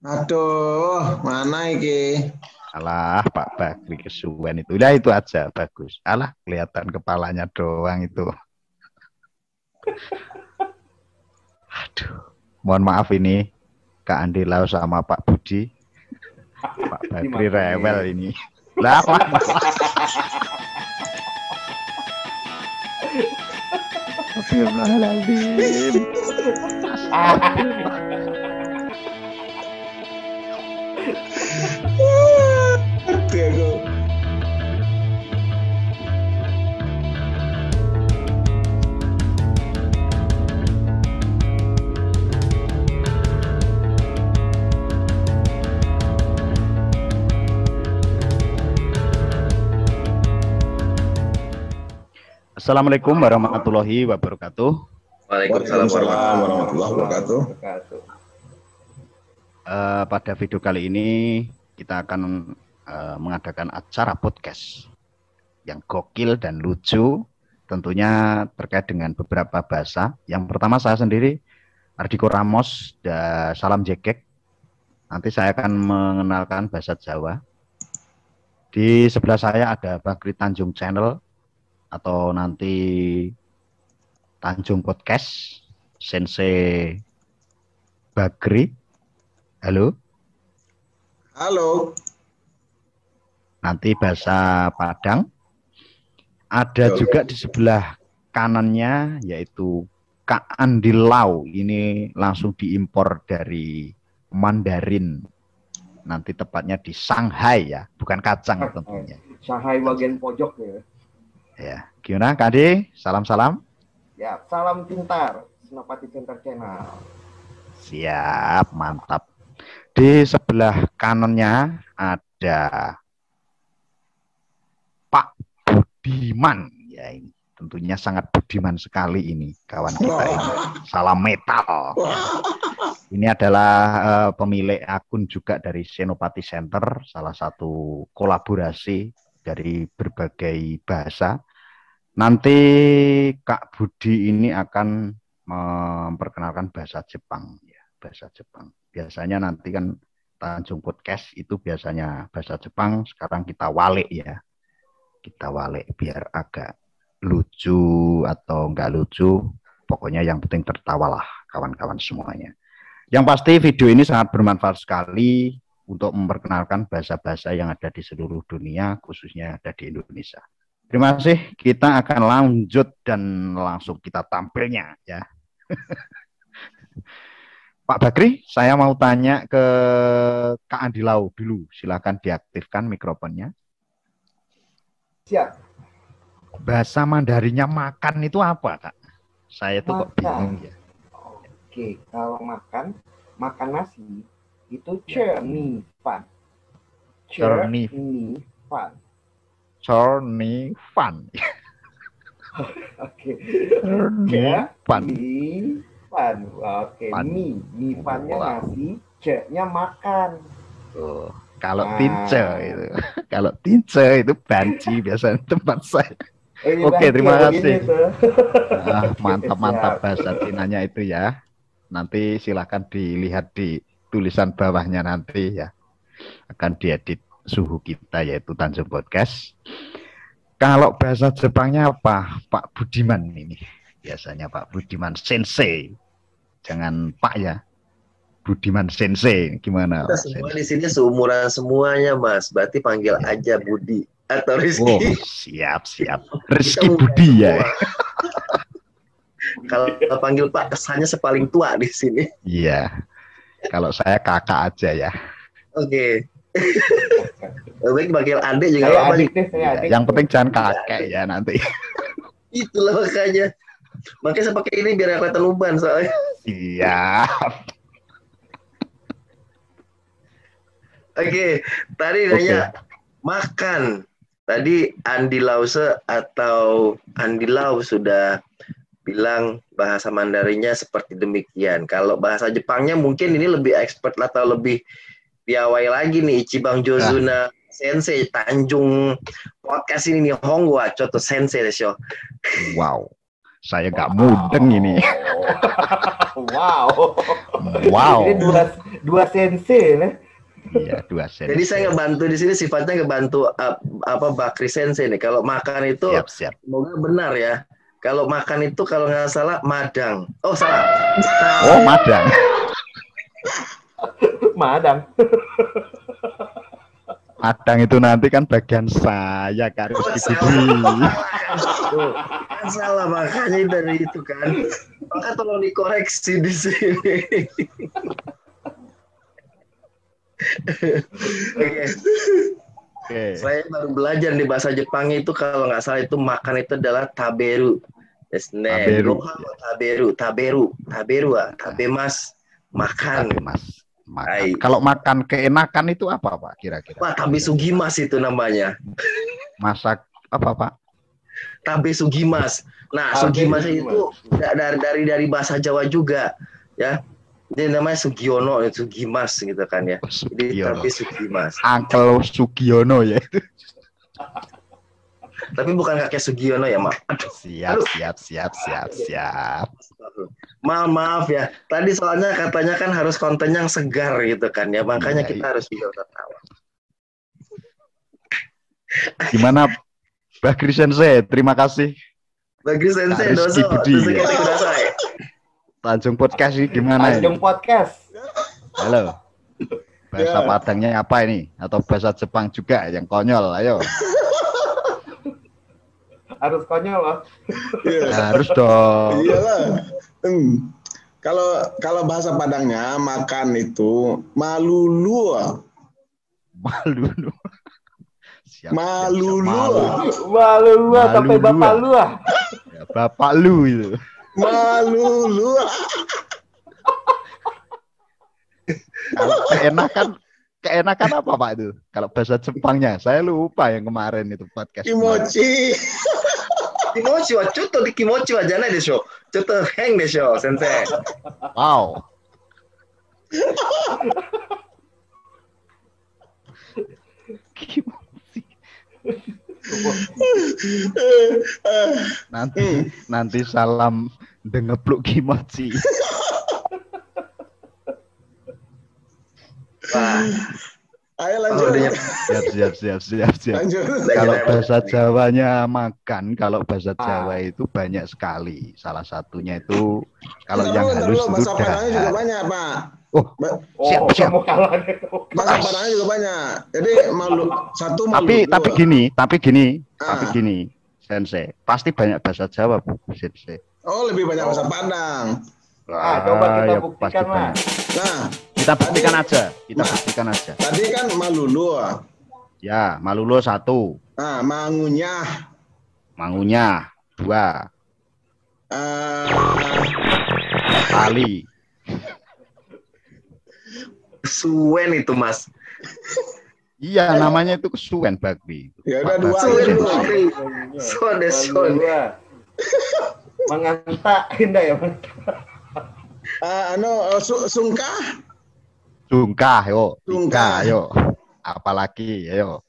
Aduh, mana iki? Alah, Pak Bakri kesuwen itu. Lah itu aja bagus. Alah, kelihatan kepalanya doang itu. Aduh, mohon maaf ini Kak Andi Lau sama Pak Budi. Pak Bakri rewel ini. Lah, Astagfirullahaladzim. Assalamualaikum warahmatullahi wabarakatuh. Waalaikumsalam warahmatullahi wabarakatuh. Pada video kali ini kita akan mengadakan acara podcast yang gokil dan lucu, tentunya terkait dengan beberapa bahasa. Yang pertama saya sendiri, Ardiko Ramos, dan salam jekek. Nanti saya akan mengenalkan bahasa Jawa. Di sebelah saya ada Bakri Tanjung Channel, atau nanti Tanjung Podcast, Sensei Bakri. Halo. Halo. Nanti bahasa Padang. Ada juga di sebelah kanannya yaitu Kak Andi Lau. Ini langsung diimpor dari Mandarin. Nanti tepatnya di Shanghai ya, bukan kacang tentunya. Shanghai bagian pojok ya. Ya, gimana Kak Ade? Salam-salam. Ya, salam pintar, Senopati Center Channel. Siap, mantap. Di sebelah kanannya ada Pak Budiman. Ya, ini tentunya sangat budiman sekali ini kawan kita ini. Salam metal. Ya. Ini adalah pemilik akun juga dari Senopati Center, salah satu kolaborasi dari berbagai bahasa. Nanti Kak Budi ini akan memperkenalkan bahasa Jepang ya, bahasa Jepang. Biasanya nanti kan Tanjung Podcast itu biasanya bahasa Jepang, sekarang kita walik ya. Kita walik biar agak lucu atau enggak lucu, pokoknya yang penting tertawalah kawan-kawan semuanya. Yang pasti video ini sangat bermanfaat sekali untuk memperkenalkan bahasa-bahasa yang ada di seluruh dunia, khususnya ada di Indonesia. Terima kasih, kita akan lanjut dan langsung kita tampilnya ya. Pak Bakri, saya mau tanya ke Kak Andi Lau dulu, silakan diaktifkan mikrofonnya. Siap. Bahasa Mandarinnya makan itu apa, Kak? Saya tuh kok bingung ya. Oke, kalau makan nasi itu cherni fan. Cherni fan. Cherni fan. Oke. Cherni fan. Oke, mie fannya nasi, nya makan. Oh, kalau tince itu. Kalau tince itu banci biasanya tempat saya. Oke, terima kasih. Mantap bahasa Cinanya itu ya. Nanti silakan dilihat di tulisan bawahnya nanti ya. Akan diedit suhu kita yaitu Tanjung Podcast. Kalau bahasa Jepangnya apa? Pak Budiman ini. Biasanya Pak Budiman Sensei. Jangan Pak ya. Budiman Sensei gimana? Kita semua di sini seumuran semuanya, Mas. Berarti panggil aja Budi atau Rizky. Oh, siap. Rizky Budi ya. Kalau panggil Pak kesannya sepaling tua di sini. Iya. Kalau saya kakak aja ya. Oke. Baik, panggil adik juga apa nih? Yang penting jangan kakek ya nanti. Itulah makanya. Makanya saya pakai ini biar kelihatan uban soalnya. Siap. Oke, tadi nanya makan. Tadi Andi Lause atau Andi Lau sudah bilang bahasa Mandarinnya seperti demikian. Kalau bahasa Jepangnya mungkin ini lebih expert atau lebih piawai lagi nih. Ichibang Jozuna Sensei Tanjung Podcast ini nih Hongo wa chotto sensei desho. Wow. Saya nggak mudeng ini. Wow. Wow. Ini dua sensei nih. Iya, 2 sen. Jadi saya ngebantu di sini sifatnya ngebantu Bakri Sensei nih. Kalau makan itu Siap. semoga benar ya. Kalau makan itu kalau nggak salah madang. Oh salah. Oh, madang. Madang. Madang itu nanti kan bagian saya Kak Rizky Budi. Kan salah makanya dari itu kan. Maka tolong dikoreksi di sini. Oke. Saya baru belajar di bahasa Jepang itu kalau nggak salah itu makan itu adalah taberu. Taberu. Taberu, tabemas, makan. Mas. Hai. Kalau makan keenakan itu apa Pak kira-kira? Wah, tabe sugimas itu namanya. Masak apa Pak? Tabe sugimas. Nah, sugimas itu dari bahasa Jawa juga, ya. Jadi namanya Sugiono, Sugimas gitu kan ya. Jadi tabe sugimas. Uncle Sugiono ya itu. Tapi bukan kakek Sugiono ya, Mak. Siap. Maaf ya. Tadi soalnya katanya kan harus konten yang segar gitu kan ya. Makanya kita harus bisa tertawa. Gimana Bakri Sensei? Terima kasih. Bakri Sensei, Rizky Budi, ya. Tanjung Podcast ini gimana ini? Tanjung Podcast. Halo. Bahasa Padangnya apa ini? Atau bahasa Jepang juga yang konyol? Ayo. Harus konyol loh. Harus dong. Iyalah. Kalau bahasa Padangnya makan itu malulu. Malulu. Siap, Malulu. Malu sampai bapak lu ah. Ya, bapak lu itu. Malulu. Kalau keenakan apa Pak itu? Kalau bahasa Jepangnya, saya lupa yang kemarin itu podcast. Kimochi. Kimochi wa chotto de kimochi wa janai desho. Chotto hen desho, sensei. Wow. Nanti salam dengepluk kimochi. Wah. Ayo lanjut. Siap. Lanjut. Kalau bahasa Jawanya makan, kalau bahasa Jawa itu banyak sekali. Salah satunya itu kalau yang halus itu bahasa Padangnya juga dahar. banyak, Pak. Oh, siap. Bahasa Padangnya juga banyak. Jadi malu. Tapi gini, Sensei. Pasti banyak bahasa Jawa, Bu, Sensei. Oh, lebih banyak bahasa Padang. Coba kita ya, buktikan pasti lah. banyak. Nah, Kita buktikan aja. tadi kan malulu. Ya, Malulu 1, Nah, mangunyah. Mangunya 2, Kali. Suwen itu, Mas. Iya, namanya itu kesuwen Bakri. Ya udah Pak 2 Bakri aja Sensei. dulu. Son. Menganta indah ya, Mas. Sungkah. Sungkah, yo. Sungkah. 3, yo. Apalagi, ayo.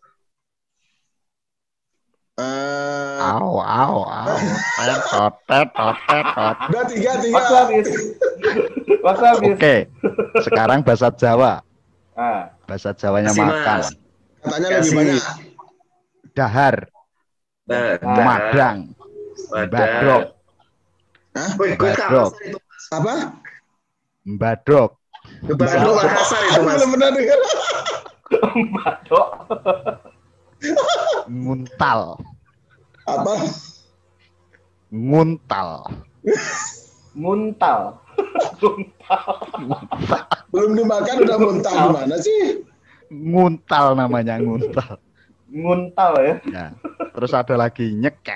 Au. Totet. Udah 3. Waktu habis. Oke, sekarang bahasa Jawa. Ah, Bahasa Jawanya Kasih, makan. Mas. Katanya lebih Kasih. banyak. Dahar, Madang, Badrok, Hah? Woi, gue Badrok. kasar itu. Apa? Mbadrok, Badrok kasar itu, Mas. Belum pernah dengar. Batok. Nguntal, Apa? Nguntal, Muntal. Belum dimakan udah muntah gimana sih? Nguntal namanya Nguntal. Nguntal ya. Ya. Terus ada lagi nyekek.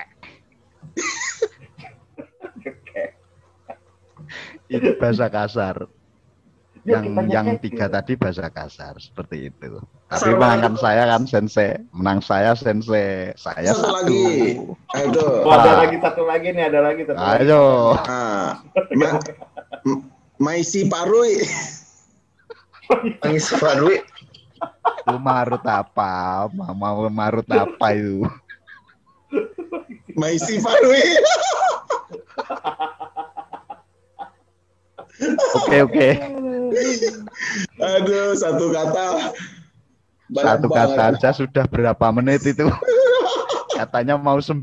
Itu bahasa kasar. Yuk, Yang kita 3 tadi bahasa kasar seperti itu. Kasar Tapi menangkan banget. saya kan Sensei. Menang saya Sensei. Saya Satu 1. lagi. Ayo. Oh, ada lagi satu lagi nih, ada lagi satu lagi. Ayo. Maisi Parui. Nangis Farwi. Itu marut apa? Mau marut apa itu? Maisi Parui. Oke. Aduh, satu kata. banyak Satu kata banget. aja sudah berapa menit itu? Katanya mau 9.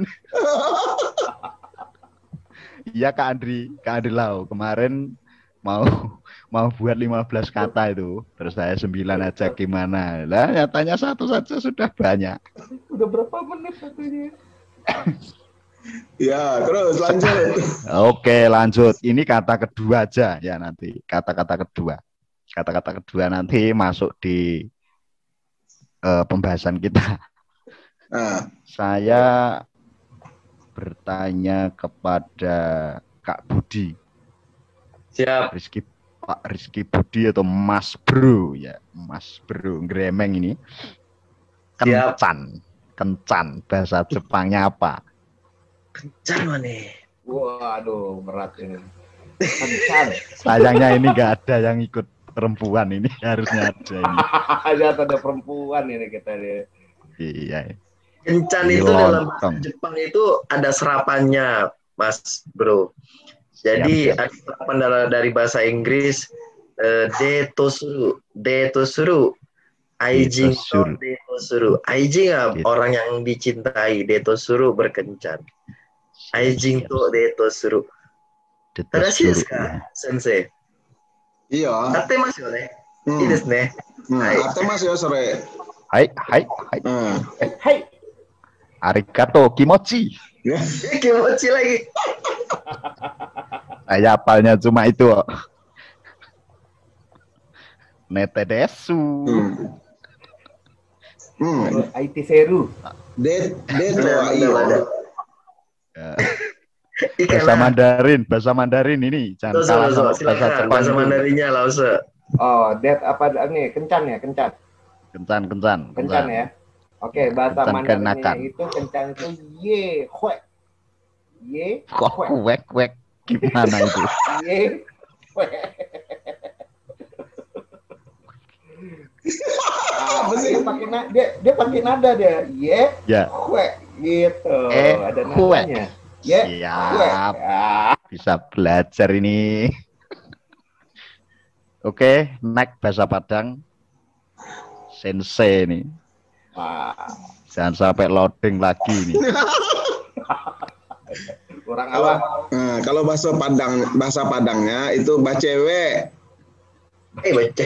Iya Kak Andri Lau kemarin mau buat 15 kata itu, terus saya 9 aja gimana? Lah nyatanya satu saja sudah banyak. Udah berapa menit satunya? Ya, terus lanjut. Oke, lanjut. Ini kata kedua aja ya nanti. Kata-kata kedua. Kata-kata kedua nanti masuk di pembahasan kita. Nah, Saya bertanya kepada Kak Budi. Siap. Pak Rizky Budi atau Mas Bro ya, Mas Bro Gremeng ini. Siap. Kencan bahasa Jepangnya apa? Kencan mana? Waduh, berat ini. Kencan. Sayangnya ini nggak ada yang ikut perempuan, ini harusnya ada ini. Ada perempuan ini kita deh. Iya. Kencan Ini itu dalam bahasa lontong. Jepang itu ada serapannya, Mas Bro. Jadi Siap. ada serapan dari bahasa Inggris detosuru. Aijing to Detosuru. detosuru. Aijing Det- orang yang dicintai, detosuru berkencan. Aijing to detosuru. Tadashi desu Detosuru ya. ka, sensei? iya. Atte masu yo ne. Hmm. Ii desu ne. Hai. Ate mas ya sore. Hai. Hai. Arigato kimochi. Ya. Kimochi lagi. Saya hafalnya cuma itu. Nete desu. IT Seru. Det Udah, iyo. ada. Bahasa Mandarin ini jangan kalah sama bahasa Silakan. Jepang Bahasa itu. Mandarinnya Lause. Oh, that apa nih? Kencan ya, kencan. Kencan. Ya. Oke, bahasa Kencan Mandarinnya kenakan. itu kencan itu ye hue. Ye Kok hue. wek gimana itu? Ye hue. Apa sih? Dia pakai nada dia. Ye Ya. hue gitu. Ada Hue. nadanya. Ye hue. Siap. Ya. Bisa belajar ini. Oke, next bahasa Padang. Sensei nih. Wah, Jangan sampai loading lagi nih. kurang apa? Nah, kalau bahasa Padangnya itu bacewe. Baca.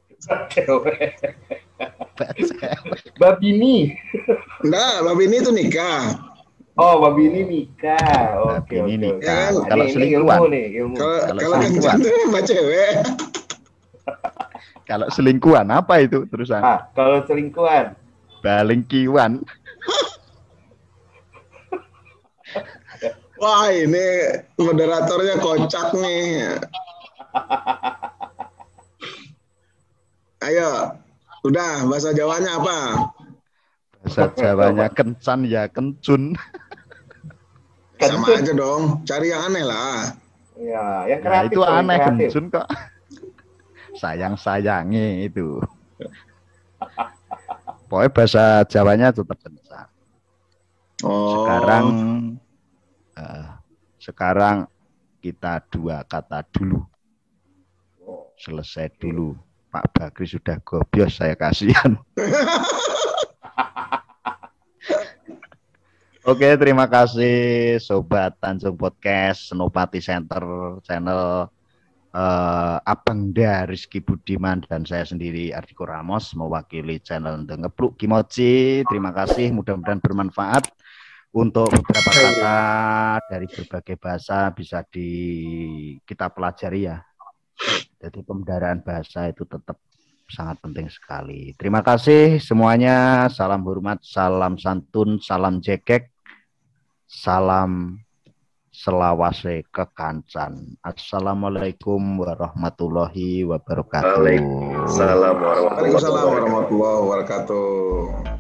Babini. Nah, babi ini tuh nikah. Oh, Babini nikah. Oke, Babini oke. nikah. Nah, Kalau ini selingkuhan? ilmu nih, ilmu. Kalau Kalau kencan selingkuhan. tuh bacewe. Kalau selingkuhan apa itu terusan? Kalau selingkuhan. Balingkiwan. Wah, ini moderatornya kocak nih. Ayo, udah bahasa Jawanya apa? Bahasa Jawanya kencan ya kencun. Sama aja dong, cari yang aneh lah. Ya, yang Ya, kreatif. itu tuh, yang aneh kreatif. kencun kok. Sayang-sayangi itu. Pokoknya bahasa Jawanya tetap kencan. Oh, Sekarang kita 2 kata dulu. Selesai dulu. Pak Bakri sudah gobios, saya kasihan. Oke, terima kasih Sobat Tanjung Podcast, Senopati Center, channel Abangda Rizky Budiman dan saya sendiri Ardiko Ramos mewakili channel The Ngepluk Kimochi. Terima kasih, mudah-mudahan bermanfaat. Untuk beberapa kata dari berbagai bahasa bisa kita pelajari ya. Jadi pemeliharaan bahasa itu tetap sangat penting sekali. Terima kasih semuanya. Salam hormat, salam santun, salam jekek, salam selawase kekancan. Assalamualaikum warahmatullahi wabarakatuh. Waalaikumsalam warahmatullahi Waalaikumsalam wabarakatuh. warahmatullahi wabarakatuh.